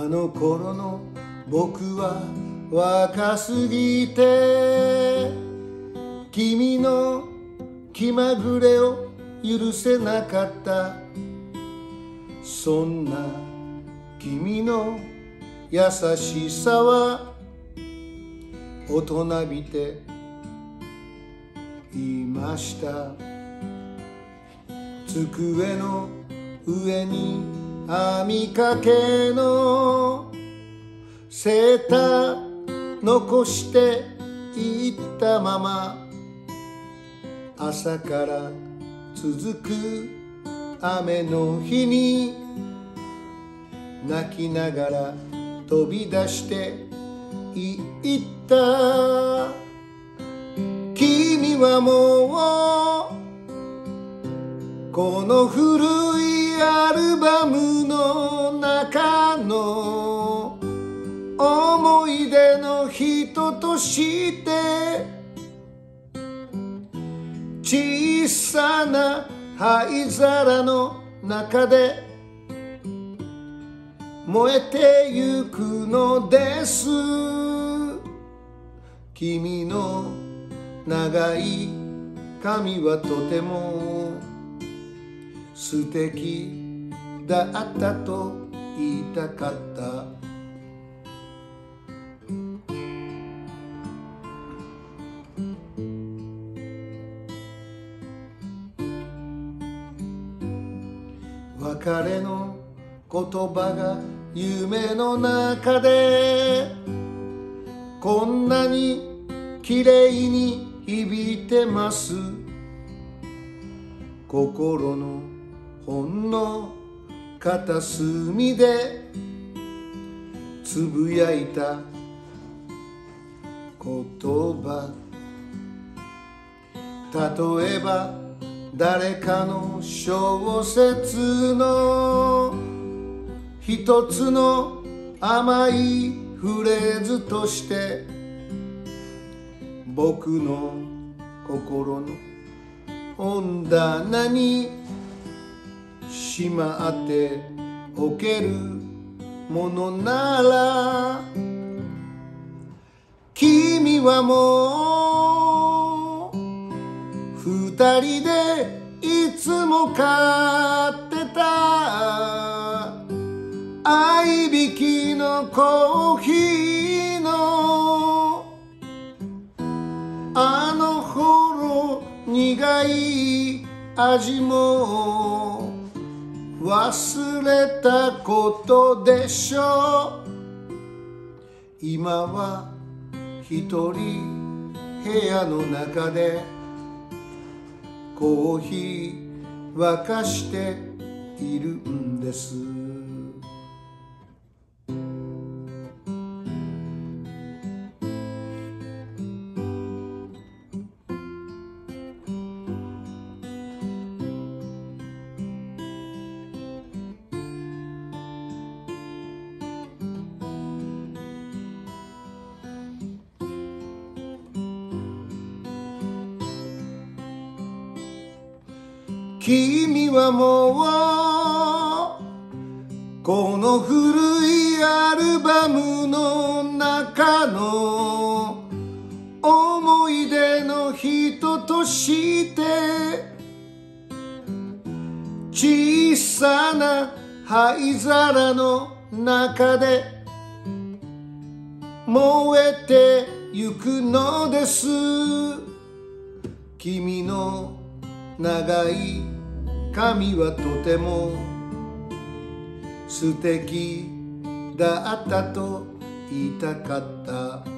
の頃の僕は若すぎて君の気まぐれを許せなかった。そんな君の優しさは大人びていました。机の上に編みかけのセーター残していったまま、朝から続く雨の日に泣きながら飛び出していった。君はもうこの古いアルバムの中の思い出の人として小さな灰皿の中で燃えてゆくのです。君の長い髪はとても素敵だったと言いたかった。別れの言葉が夢の中でこんなに綺麗に響いてます。心のほんの片隅でつぶやいた言葉、例えば誰かの小説の一つの甘いフレーズとして僕の心の本棚にしまっておけるものなら、君はもう二人でいつも買ってた合いびきのコーヒーのあの頃苦い味も忘れたことでしょう。今は一人部屋の中でコーヒー沸かしているんです。君はもうこの古いアルバムの中の思い出の人として小さな灰皿の中で燃えてゆくのです。君の長い髪はとても素敵だったと言いたかった。